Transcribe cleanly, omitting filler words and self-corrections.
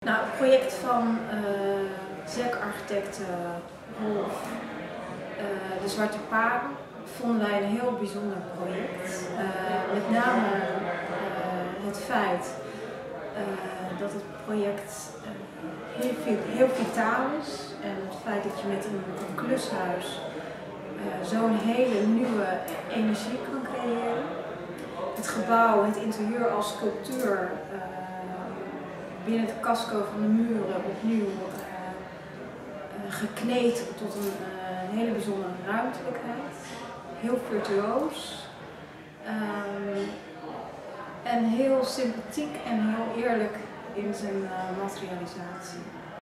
Nou, het project van ZEC-architect Rolf, de Zwarte Parel, vonden wij een heel bijzonder project. Met name het feit dat het project heel vitaal is en het feit dat je met een klushuis zo'n hele nieuwe energie kan creëren. Het gebouw, het interieur als sculptuur binnen het casco van de muren opnieuw gekneed tot een hele bijzondere ruimtelijkheid. Heel virtuoos en heel sympathiek en heel eerlijk in zijn materialisatie.